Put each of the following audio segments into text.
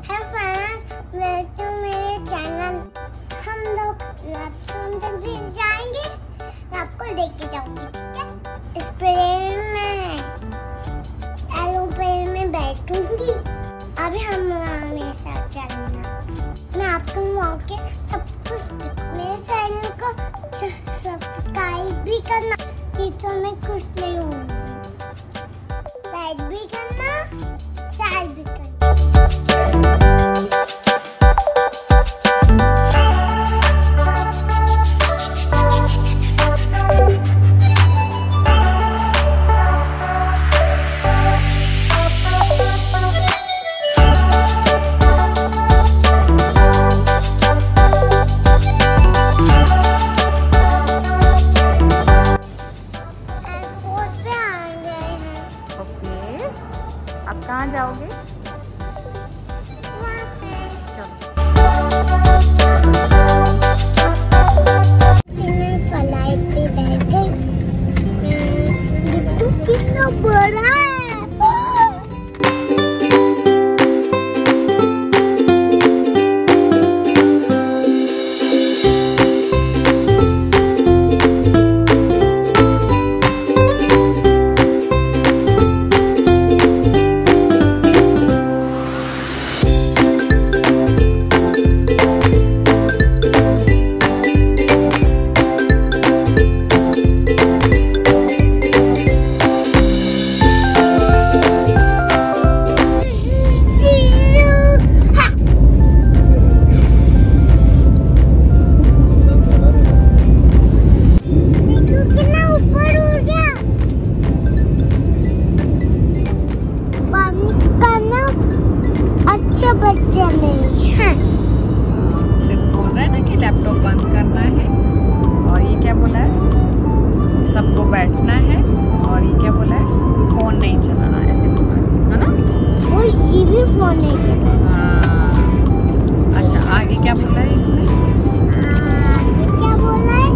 Welcome मेरे channel. हम लोग तक भी जाएंगे, मैं आपको लेके जाऊंगी, ठीक है? इस प्लेन में एरोप्लेन में बैठूंगी। अभी हम मेरे साथ चलना, मैं आपको वहाँ के सब कुछ मेरे चैनल को सब्सक्राइब भी करना, तो मैं खुश नहीं होंगी। लाइक भी करना, शेयर भी करना। आप कहाँ जाओगे? मैं फ्लाइट पे बैठ गई। देखो कितना बड़ा है। अच्छा बच्चा नहीं है। बोल रहा है ना कि लैपटॉप बंद करना है, और ये क्या बोला है, सबको बैठना है, और ये क्या बोला है, फोन नहीं चलाना, ऐसे बोला है ना? और ये भी फोन नहीं चलाना। हाँ। अच्छा, आगे क्या बोला है इसमें? आगे क्या बोला है?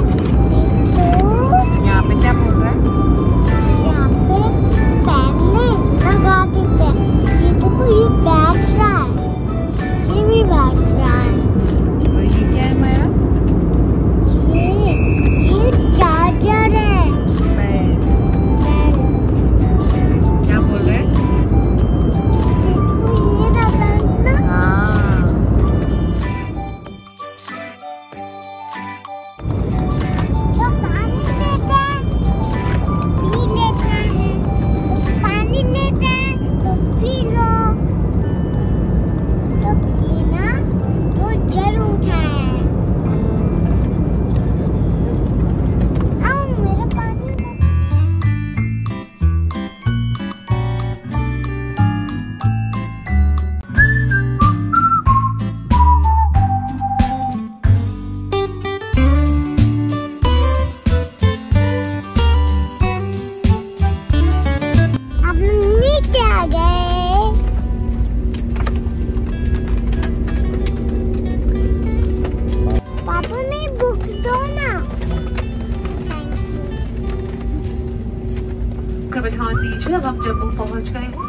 यहाँ पे क्या बोल रहा है? यहाँ पे पहले लगा देते हैं। ये देखो, ये बैठ रहा है, ये भी बैठ रहा है। और ये क्या है मेरा? ये चार्जर है। क्या बोल रहे हैं? देखो, ये रहा ना। हाँ। तो पानी लेते हैं, पी लेते हैं। तो पानी लेते हैं तो पी लो। तो पीना तो जरूर है। आओ मेरा पानी। अब नीचे आ गए। पापा में बुक दो ना। कृपया ध्यान दीजिए, अब हम जम्मू पहुंच गए हैं।